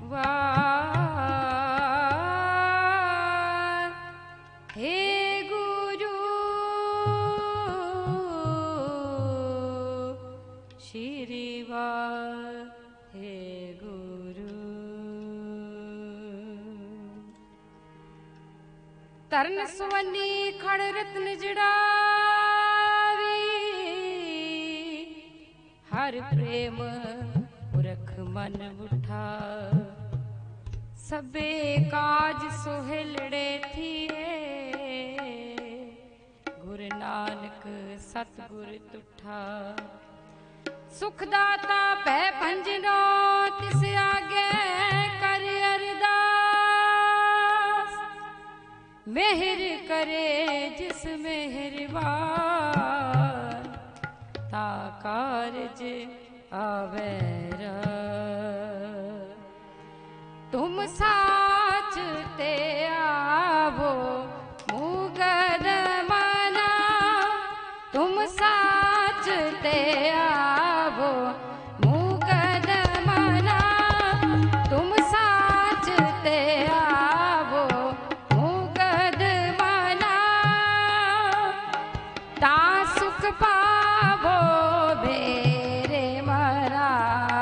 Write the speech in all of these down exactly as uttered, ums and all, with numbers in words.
तरन सुवनी खड़ रत्न जड़ावी हर प्रेम पुरख मन उठा सबे काज सोहेलड़े थिए गुरु नानक सतगुर तुठा सुखदाता पै पंजनो तिस आगे कर अरदास मेहर करे जिस मेहरबान ता कारज आवेरा तुम साच ते आवो मुगद मना तुम साच ते आवो मुगद मना तुम साच ते आवो मुगद मना ता सुख पावो बेरे मरा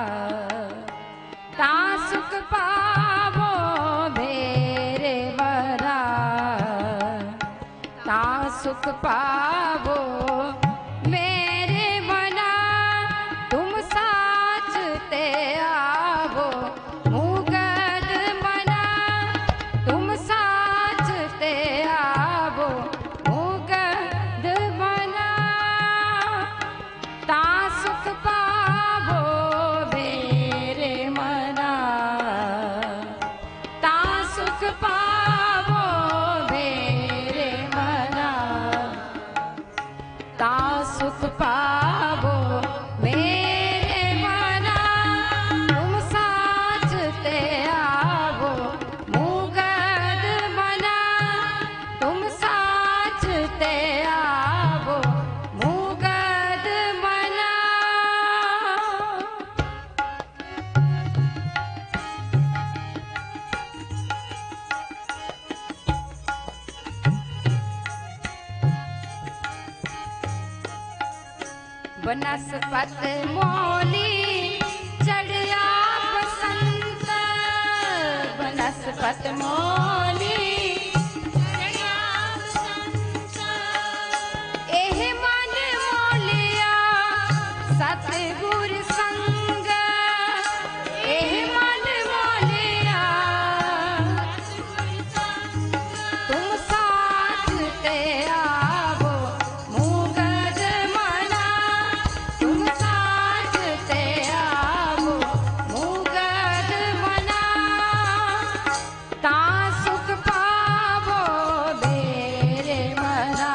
ता सुख पावो बेरे मरा ता सुख पावो मेरे मना तुम साच ते आवो मुगद मना तुम साच ते आवो मुगद मना ता सुख पावो मेरे मना ता सुख पावो मेरे मना ता सुख पावो मेरे मना तुम साच ते आवो मुगद मना तुम साच ते आवो मुगद मना बनस्पत मोली चढ़िया बसंत बनस्पत मोली चढ़िया बसंत एह मन मोलिया सतगुर संग एह मन मोलिया तुम साथ ते आवो मुगद मना तुम साथ ते आवो मुगद मना ता सुख पावो मेरे मना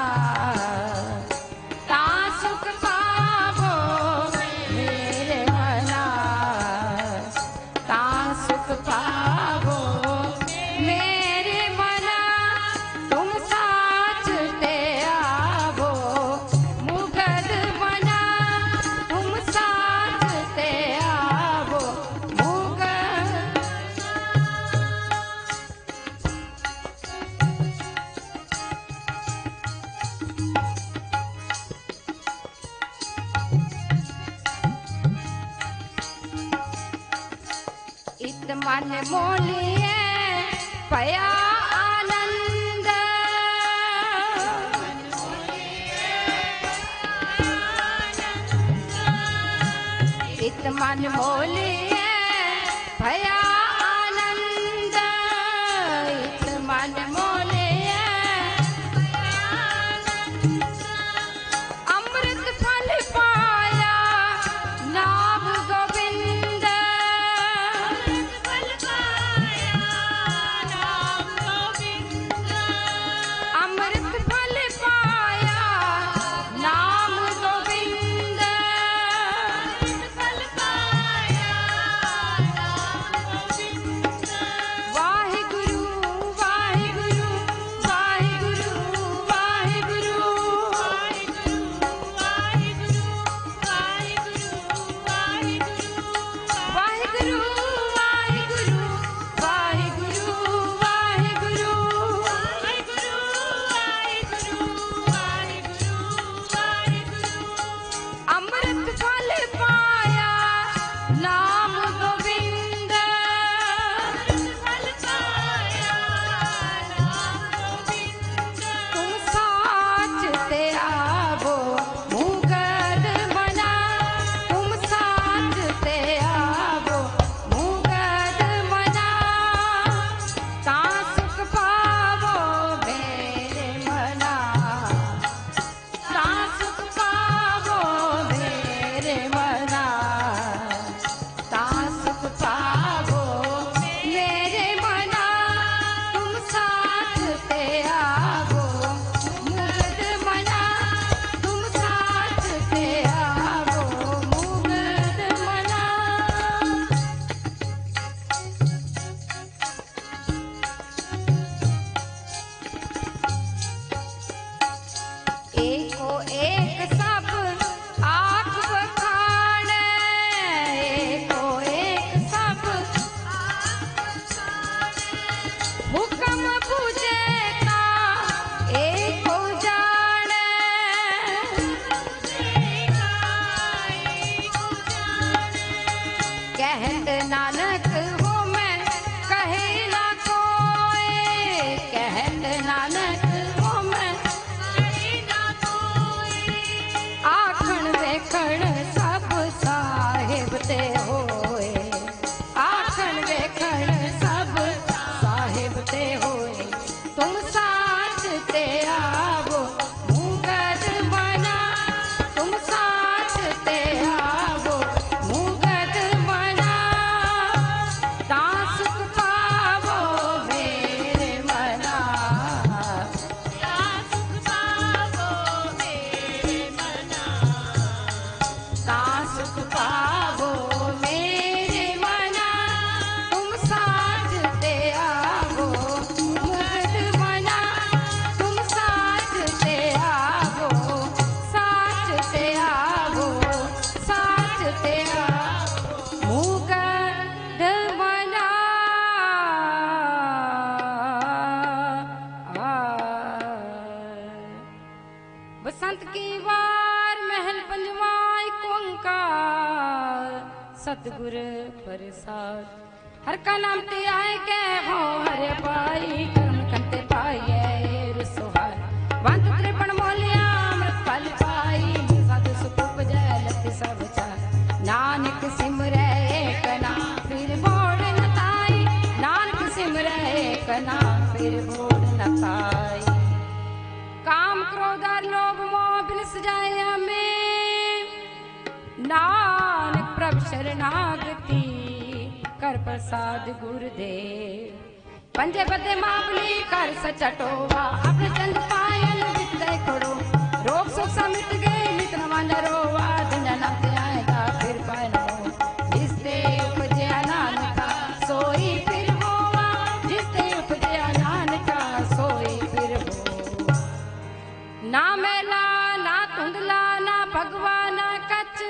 ता सुख पावो मेरे मना ता सुख पावो मेरे मना तुम साच ते आवो मुगद मना तुम साच ते आवो मुगद इत मन मोलिए पया आनंद इत मन मोलिए पया आनंद इत मन मोलिए अमृत फल पाया नाम गोविंद अमृत फल पाया नाम गोविंद कहत नानक हो मैं कहेला कोई, कहत नानक हो मैं कहेला कोई। आखण वेखण सब साहिब ते होए, आखण वेखण सब साहिब ते होए। तुम साथ ते आवो मुगद बना, तुम साथ ते आवो मुगद बना। ता सुख पावो मेरे मना, ता सुख पावो मेरे मना, ता सुख पावो मेरे मना। तुम साथ ते आवो मुगद बना, तुम साथ ते आवो, साथ ते आवो, साथ ते आवो मुगद बना। बसंत की वार महल पंजवा एक ओंकार, सतगुर प्रसाद। हर का नाम ते आए के हो हरे पाई, कर्म करते पाइए रुसुहार। वंत त्रिपण मोलिया अमृत फल पाई, साधु सुख उपजै लति सब चार। नानक सिमरै एक नाम फिर बोड़ न ताई, नानक सिमरै एक नाम फिर बोड़ न ताई। काम क्रोध और लोभ मोह बिलस जाए हमें, नानक प्रभु शरणागति कर प्रसाद गुरुदेव। पंजे बदे मावली कर सचा टोवा, अपने चंद पायल विद्य खड़ो। रोग सुख समित गए नित नवा न रोवा, दुनिया नाथ आएगा फिर पाए न हो। जिसते उपजया नानका सोई फिर होवा, जिसते उपजया नानका सोई फिर हो। ना मैला ना धुंधला ना भगवा ना कच,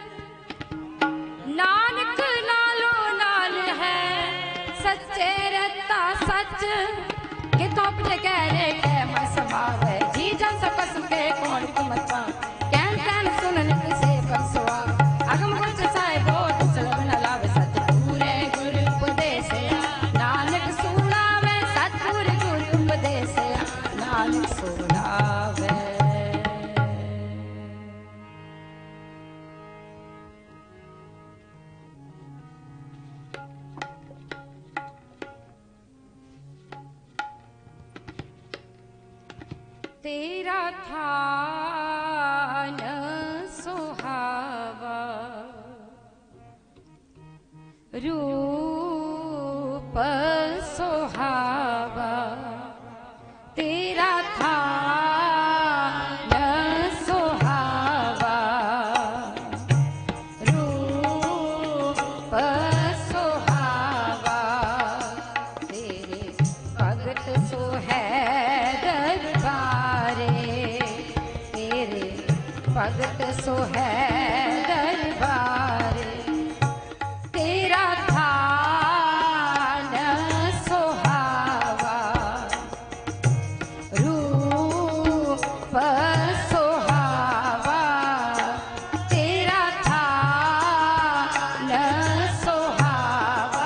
नानक नालो नाल है सच्चे रहता सच। कि तो अपने कह रे कह मैं समावे, जी जन सब कसम के कौन तुम पा। कहन कहन सुनन किसे परसवा, अगम गुच साहिबो तुसलब न लावे। सतगुरे गुरु उपदेसया नानक सुनावे, सतगुर गुरु उपदेसया नानक सुनावे। तेरा थान सुहावा, रूप सुहावा। तेरा थान सुहावा, रूप सुहावा। तेरे भगत सो है भगत सो है दरबार। तेरा थान सुहावा, रूप सुहावा। तेरा थान सुहावा,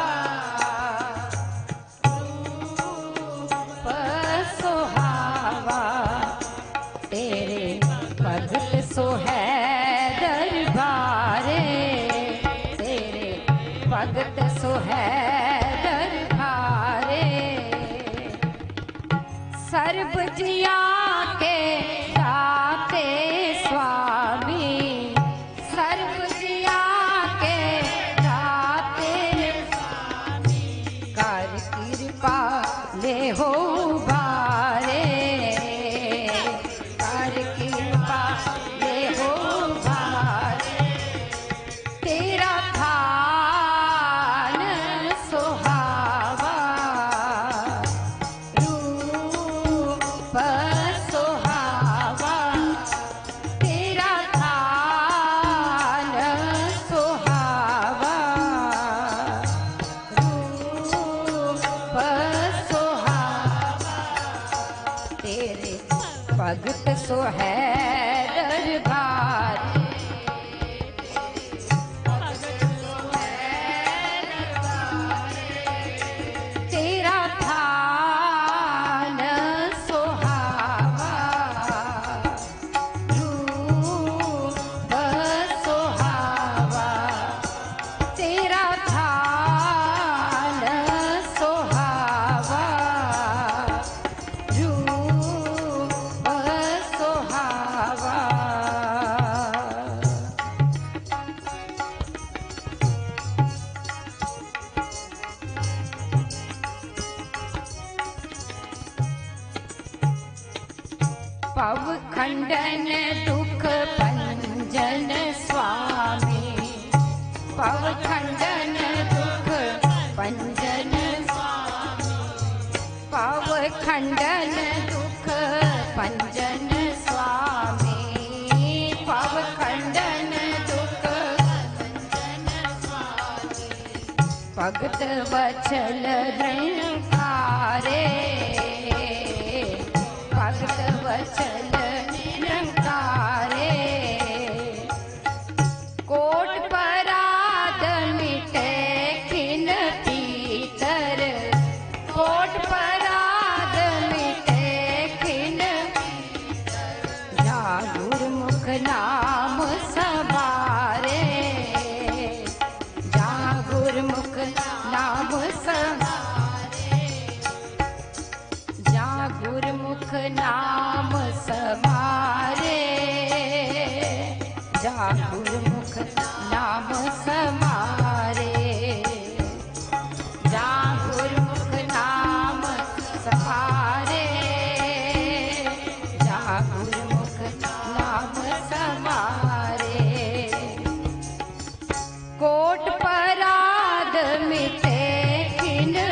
रूप सुहावा। तेरे भगत सो है दरबारे, तेरे भगत सो है दरबारे। सर्ब जिया के दाते स्वामी, सर्ब जिया के दाते स्वामी। कर कृपा ले हो बारे, कर कृपा ले हो बारे। तेरा थान सुहावा, रूप सुहावा। तेरा थान सुहावा, रूप सुहावा। तेरे भगत सो है दरबार, भगत सो है पव खंडन दुख भंजन स्वामी, पव खंडन दुख भंजन स्वामी, पव खंडन दुख भंजन स्वामी, पव खंडन दुख भंजन स्वामी, भगत वत्सल ऋणकारे, भगत वत्सल ऋणकारे, कोट पराध मिटे खिन पीतर, कोट पराध मिटे खिन पीतर, जा गुरमुख नाम सवारे, जा गुरमुख नाम सवारे, जा गुरमुख नाम सवारे, जा गुरमुख नाम सवारे, जा गुरमुख नाम सवारे, जा गुरमुख नाम सवारे, कोट पराध मिटे खिन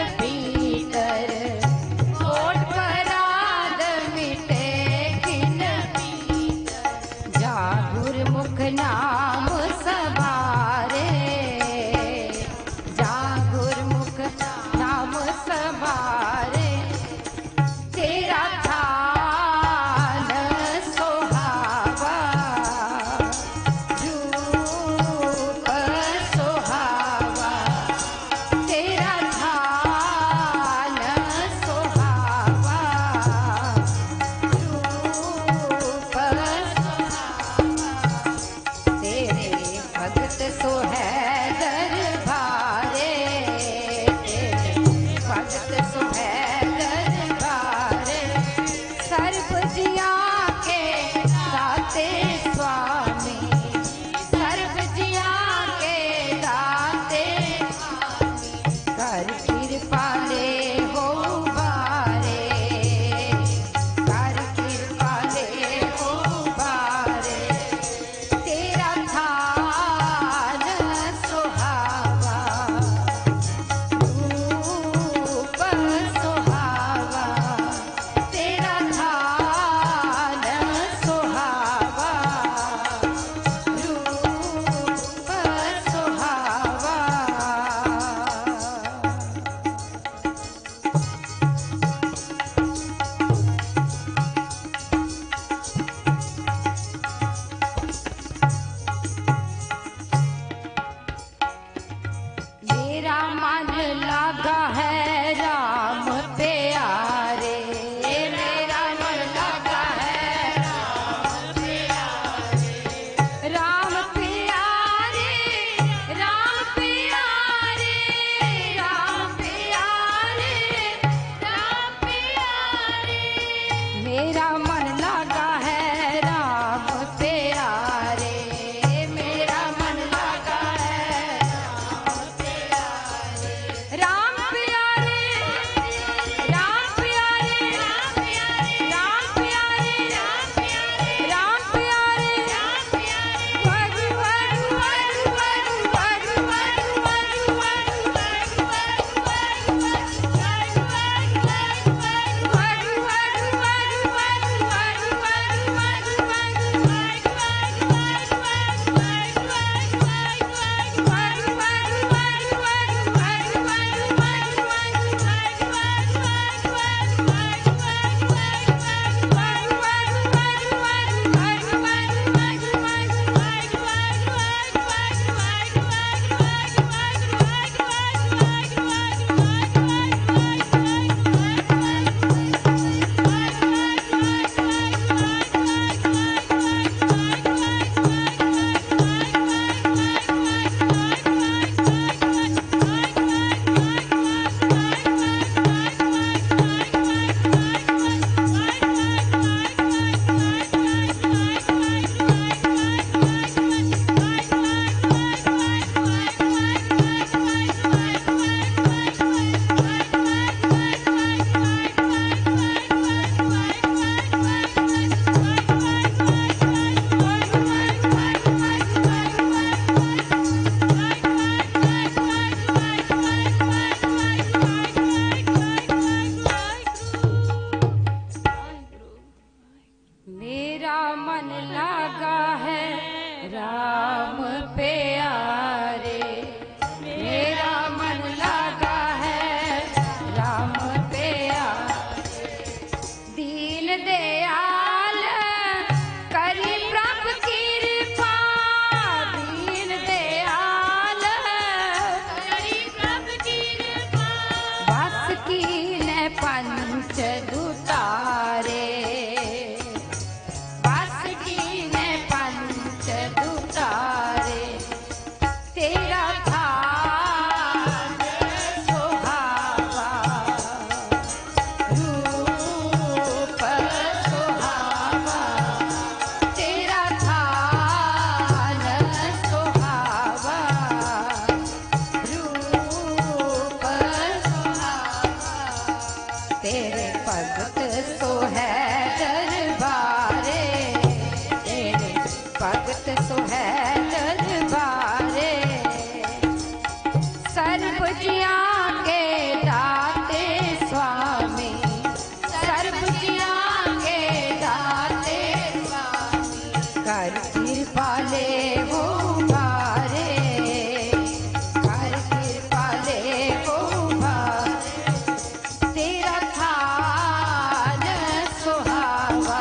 सर्व जियां के दाते स्वामी, सर्व जियां के दाते स्वामी, कर कृपा ले वो भारे, कर कृपा ले वो भारे, तेरा थान सुहावा,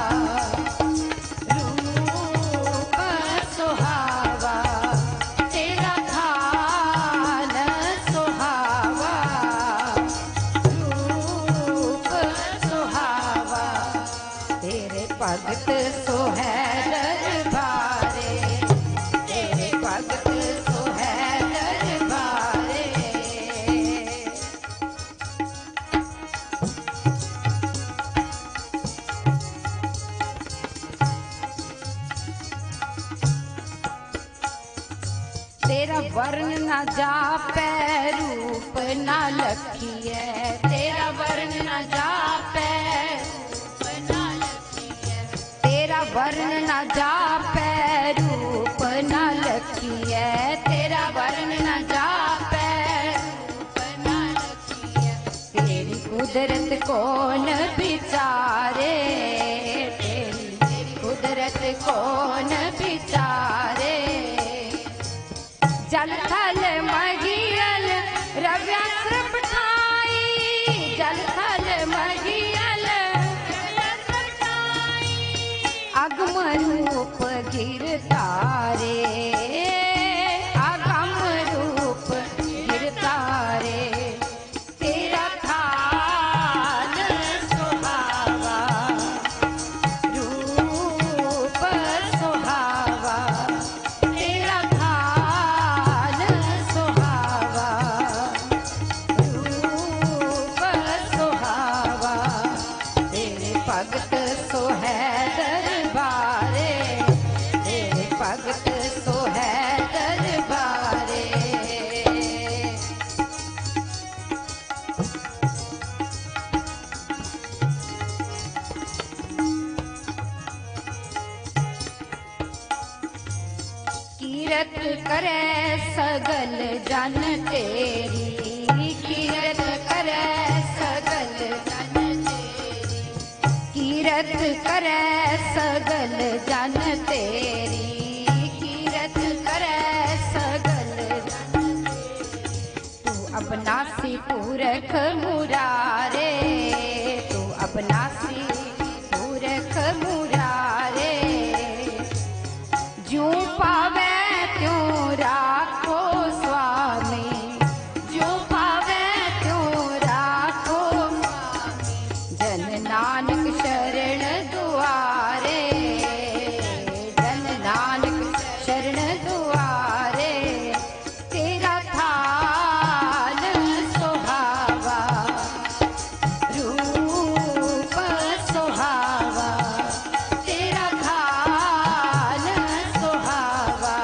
रूप सुहावा, तेरा थान सुहावा, रूप सुहावा, तेरे भगत सो है दरबारे, तेरे भगत सो है दरबारे। तेरा वर्ण न जापै रूप न लखिए, तेरा वर्ण न जापै रूप न लखिए, तेरा वर्ण न जापै रूप न लखिए, तेरा वर्ण न जापै रूप न लखिए, तेरी कुदरत कौन विचारे, तेरी कुदरत कौन विचारे, जल थल मगियल रव्यास्त्र पठाई, जल थल मगियल अगम रूप गिर तारे, अगम रूप गिर तारे, तेरा थान सुहावा, रूप सुहावा, तेरा थान सुहावा, रूप सुहावा, तेरे भगत सो है दरबारे, तेरे भगत सो है दरबारे। कीरत करे सगल जन तेरी, कीरत करे सगल जन तेरी, कीरत करे सगल जन तेरी, कीरत करे सगल जन तेरी, तू अपनासी पूरख मुरारे, तू अपनासी पूरख मुरारे, ज्यों पावे त्यों राखो स्वामी, ज्यों पावे त्यों राखो स्वामी, जन नानक शरण दुआरे, जन नानक शरण दुआरे, तेरा थान सुहावा, रूप सुहावा, तेरा थान सुहावा,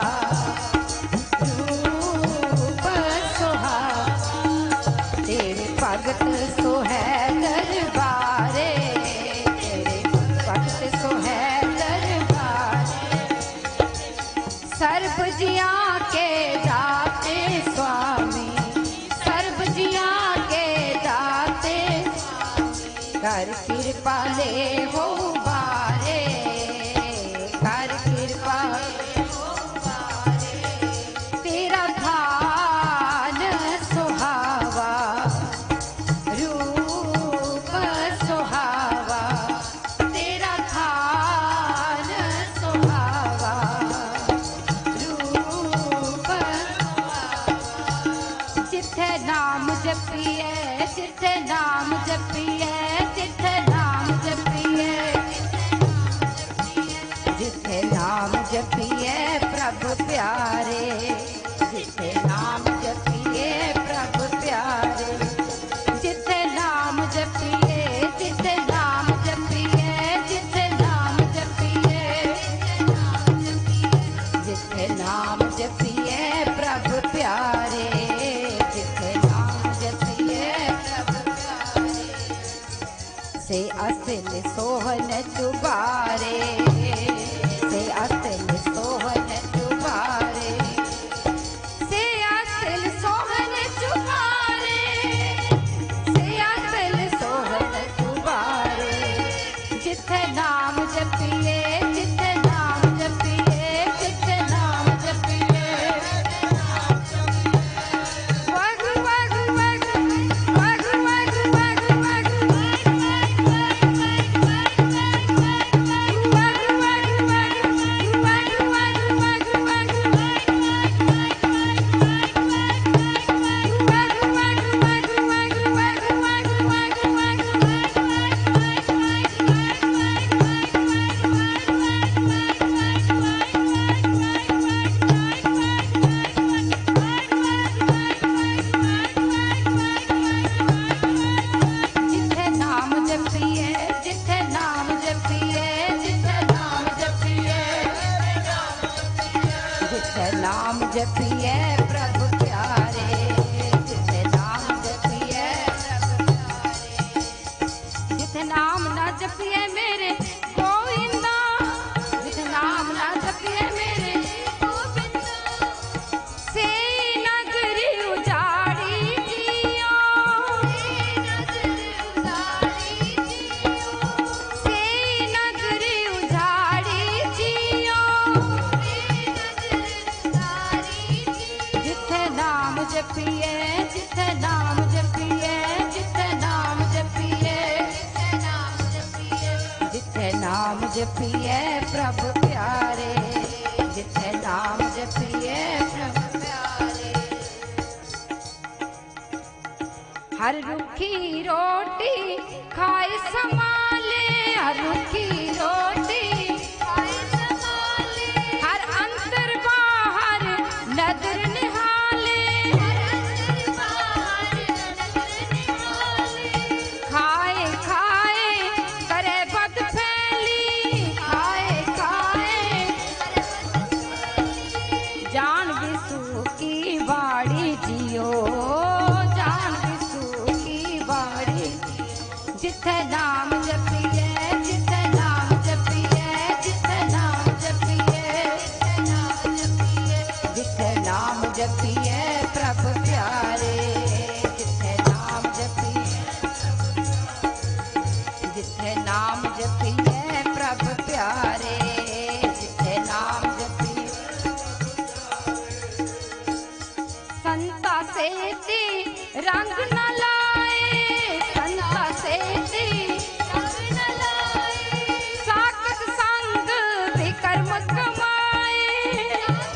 रूप सुहावा, तेरे भगत सो है दरबारे, तेरे भगत सो है दरबारे, सर्व जियां के दाते स्वामी, सर्व जियां के दाते स्वामी, कर कृपा ले हो बारे, कर कृपा ले हो बारे, तेरा थान सुहावा, रूप सुहावा, तेरा थान सुहावा, रूप सुहावा, जिथे नाम जपिए, जिथे नाम जपिए, जिथे नाम जपिए, जिथे नाम जपिए प्रभु प्यारे, जिथे नाम जपिए प्रभु प्यारे, जिथे नाम जपिए, जिथे नाम जपिए, जिथे नाम जपिए, जिथे नाम जपिए प्रभु प्यारे, जिथे नाम जपिए प्रभु प्यारे, से असिल सोहन चुबारे, से असिल सोहन चुबारे, से असिल सोहन चुबारे, जपिए प्रभु प्यारे, जिथे नाम जपिए प्रभु प्यारे। हर रुखी रोटी खाए संभाले, हर रुखी रोटी खाए संभाले, हर अंतर बाहर नजर निहाले, हर अंतर बाहर नजर निहाले। खाए खाए करे बद फैली, खाए खाए जान विसु की बाड़ी जियो, जान विसु की बाड़ी। जिथे नाम जपिए, जिथे नाम जपिए, जिथे नाम जपिए, जिथे नाम जपिए प्रभु प्यारे, जिथे नाम जपिए, जिथे नाम जपिए प्रभु प्यारे, जिथे नाम जपिए। संता सेती रंग न लाए, संता सेती रंग न लाए, साकत संग विकर्म कमाए,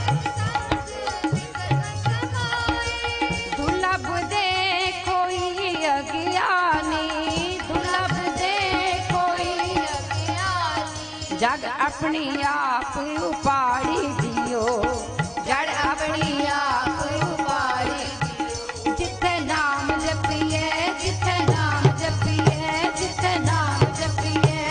दुर्लभ दे कोई अज्ञानी, दुर्लभ दे कोई अज्ञानी। जग अपनी आप उपाड़ी दियो, जड़ अपनी आप उपाड़ी। जिथे नाम जपिए, जिथे नाम जपिए, जिथे नाम जपिए,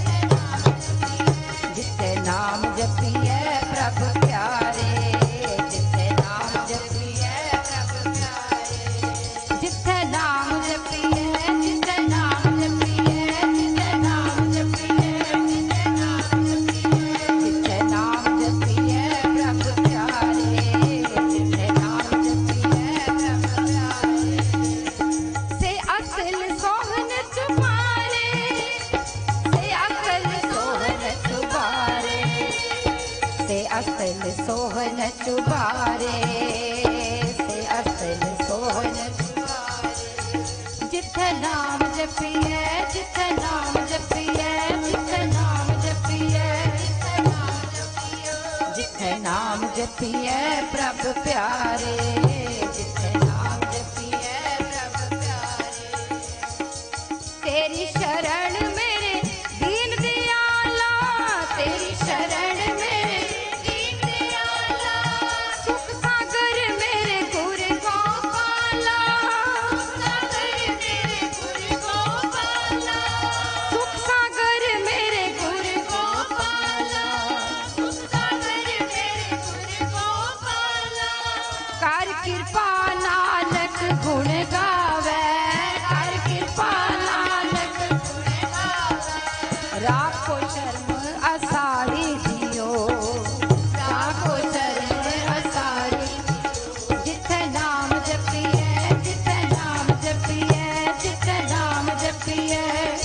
जिथे नाम जपिए प्रभु प्यारे, जिथे नाम जपिए प्रभु प्यारे, जिथे नाम जपिए, जिथे नाम जपिए, जिथे नाम जपिए, जिथे नाम जपिए, जिथे नाम जपिए प्रभु प्यारे, जिथे नाम जपिए प्रभु प्यारे। से असल सोहन चुबारे, से असल सोहन चुबारे, से असल सोहन चुबारे, से असल सोहन चुबारे। जिथे नाम जपिए, जिथे नाम जपिए, जिथे नाम जपिए, जिथे नाम जपिए, जिथे नाम जपिए प्रभु प्यारे, जिथे नाम जपिए प्रभु प्यारे। तेरी शरण मेरे दीन दयाला, तेरी शरण मेरे दीन दयाला। सुख सागर मेरे गुरु गोपाला, सुख सागर मेरे गुरु गोपाला, सुख सागर मेरे गुरु गोपाला, सुख सागर मेरे गुरु गोपाला। कर कृपा नानक गुण गावे, कर कृपा नानक गुण गावे। राखो शर्म असाड़ी जियो, राखो शर्म असाड़ी। जिथे नाम जपिए, जिथे नाम जपिए, जिथे नाम जपिए,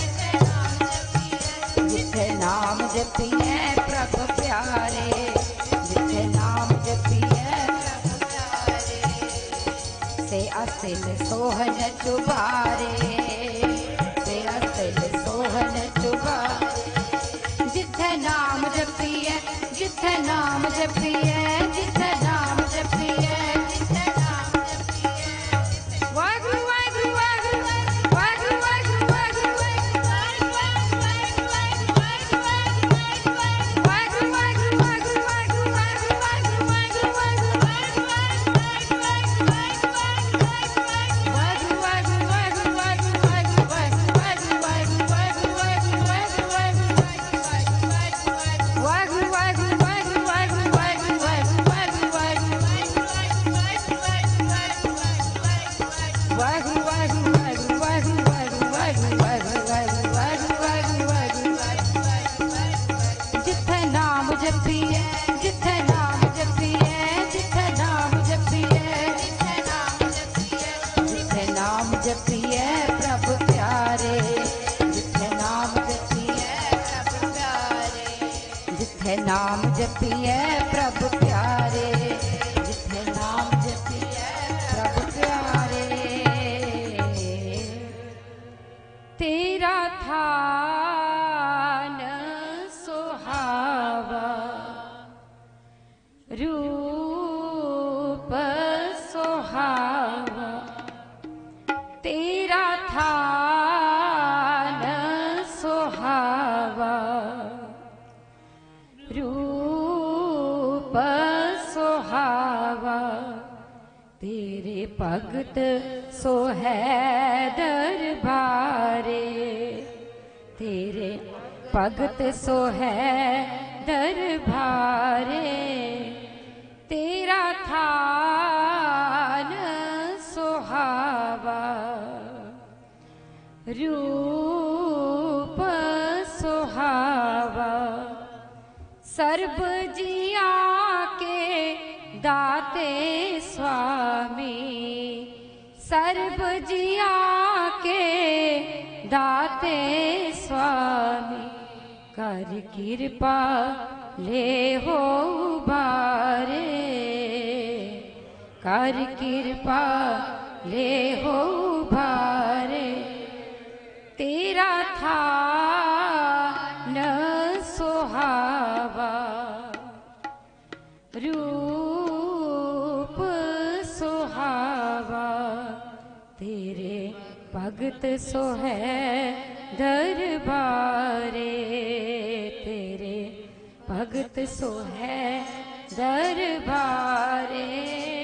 जिथे नाम जपिए प्रभु प्यारे, जिथे नाम जपिए प्रभु प्यारे। से असिल सोहन चुबारे, से असिल सोहन चुबारे। जिथे नाम जपिए, जिथे नाम जपिए, जिथे नाम जपिए, जिथे नाम जपिए। वाहिगुरु वाहिगुरु वाहिगुरु वाहिगुरु वाहिगुरु वाहिगुरु वाहिगुरु वाहिगुरु वाहिगुरु वाहिगुरु वाहिगुरु वाहिगुरु वाहिगुरु जिथे नाम जपिए, जिथे नाम जपिए, जिथे नाम जपिए, जिथे नाम जपिए प्रभु प्यारे, जिथे नाम जपिए प्रभु प्यारे, जिथे नाम जपिए प्रभु प्यारे, जिथे नाम जपिए प्रभु प्यारे। तेरा थान सो भगत सो है दरबारे, तेरे भगत सो है दरबारे, तेरा थान सुहावा, रूप सुहावा, सर्ब जिया के दाते स्वामी, सर्ब जिया के दाते स्वामी, कर कृपा ले हो बारे, कर कृपा ले हो बारे, तेरा थान सुहावा, रूप सुहावा, तेरे भगत सो है दरबारे, तेरे भगत सो है दरबारे।